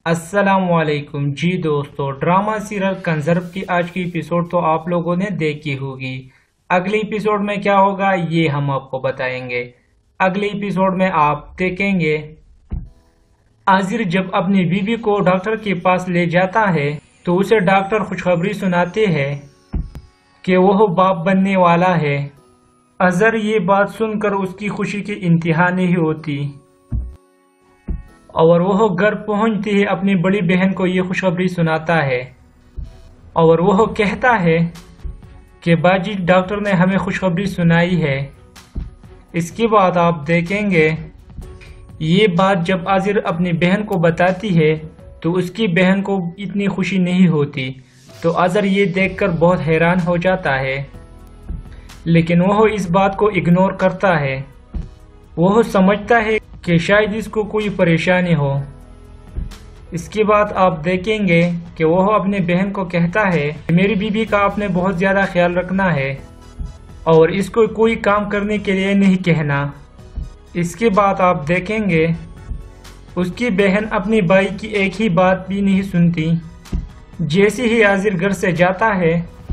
अस्सलाम वालेकुम जी दोस्तों, ड्रामा सीरियल कंजर्फ की आज की एपिसोड तो आप लोगों ने देखी होगी। अगले एपिसोड में क्या होगा ये हम आपको बताएंगे। अगले एपिसोड में आप देखेंगे आजिर जब अपनी बीवी को डॉक्टर के पास ले जाता है तो उसे डॉक्टर खुशखबरी सुनाते हैं कि वह बाप बनने वाला है। अजहर ये बात सुनकर उसकी खुशी की इंतहा नहीं होती और वह घर पहुंचते ही अपनी बड़ी बहन को ये खुशखबरी सुनाता है और वह कहता है कि बाजी डॉक्टर ने हमें खुशखबरी सुनाई है। इसके बाद आप देखेंगे ये बात जब आजिर अपनी बहन को बताती है तो उसकी बहन को इतनी खुशी नहीं होती, तो आजिर ये देखकर बहुत हैरान हो जाता है, लेकिन वह इस बात को इग्नोर करता है। वह समझता है कि शायद इसको कोई परेशानी हो। इसके बाद आप देखेंगे कि वह अपने बहन को कहता है कि मेरी बीबी का आपने बहुत ज़्यादा ख्याल रखना है और इसको कोई काम करने के लिए नहीं कहना। इसके बाद आप देखेंगे उसकी बहन अपनी भाई की एक ही बात भी नहीं सुनती। जैसे ही आजिर घर से जाता है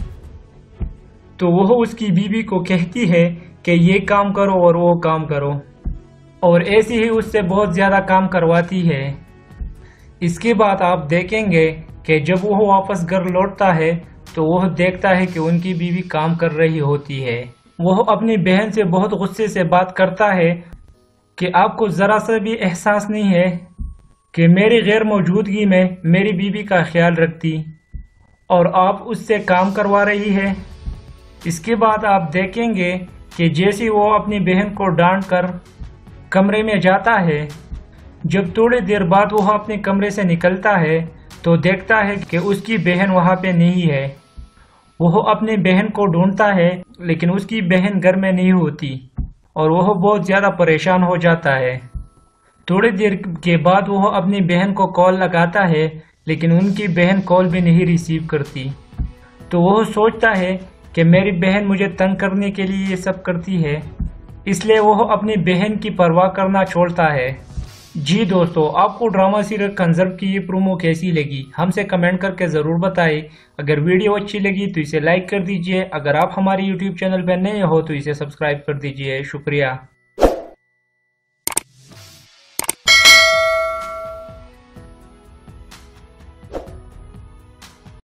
तो वह उसकी बीबी को कहती है कि ये काम करो और वो काम करो, और ऐसे ही उससे बहुत ज़्यादा काम करवाती है। इसके बाद आप देखेंगे कि जब वह वापस घर लौटता है तो वह देखता है कि उनकी बीवी काम कर रही होती है। वह अपनी बहन से बहुत गुस्से से बात करता है कि आपको ज़रा सा भी एहसास नहीं है कि मेरी गैर मौजूदगी में मेरी बीवी का ख्याल रखती और आप उससे काम करवा रही है। इसके बाद आप देखेंगे कि जैसे वो अपनी बहन को डांट कर कमरे में जाता है, जब थोड़ी देर बाद वह अपने कमरे से निकलता है तो देखता है कि उसकी बहन वहाँ पे नहीं है। वह अपनी बहन को ढूंढता है लेकिन उसकी बहन घर में नहीं होती और वह बहुत ज़्यादा परेशान हो जाता है। थोड़ी देर के बाद वह अपनी बहन को कॉल लगाता है लेकिन उनकी बहन कॉल भी नहीं रिसीव करती, तो वह सोचता है कि मेरी बहन मुझे तंग करने के लिए ये सब करती है, इसलिए वह अपनी बहन की परवाह करना छोड़ता है। जी दोस्तों, आपको ड्रामा सीरियल कंजर्फ की ये प्रोमो कैसी लगी हमसे कमेंट करके ज़रूर बताएं। अगर वीडियो अच्छी लगी तो इसे लाइक कर दीजिए। अगर आप हमारे यूट्यूब चैनल पर नए हो तो इसे सब्सक्राइब कर दीजिए। शुक्रिया।